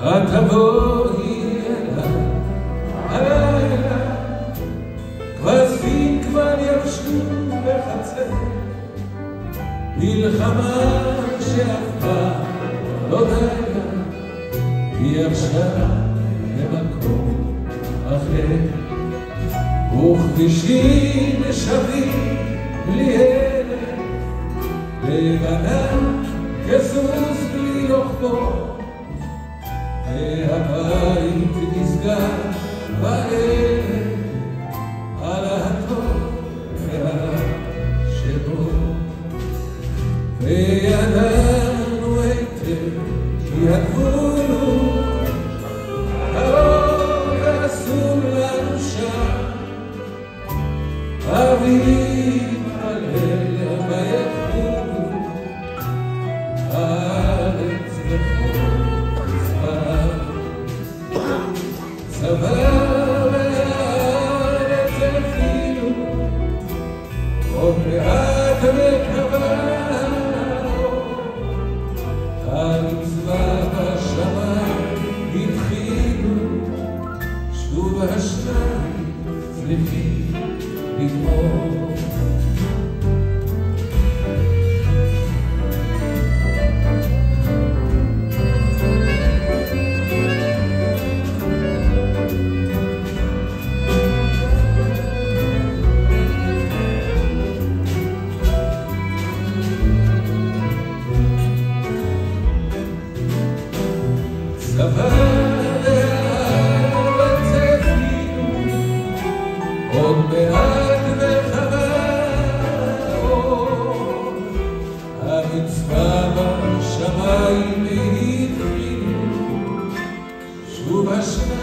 את תבואי הלילה, כבשים כבר יבשו בחצר, מלחמה שאף פעם לא דייה, היא עכשיו במקום אחר, וכבישים שבים בלי הלך, לבנה כסוס בלי רוחבו, והבית נסגר בערב על הטוב והרע שבו, וידענו היטב כי הגבול הוא קרוב ואסור לנו שם, אביב עליה ביחוד הארץ וכל צבא והארץ אפילו עוד מעט מקווה, המצווה בשמיים התחילו, שוב השניים צריכים לגמור. צבא והארץ אפילו עוד מעט מחווה, המצווה בשמיים התחילו, שוב השניים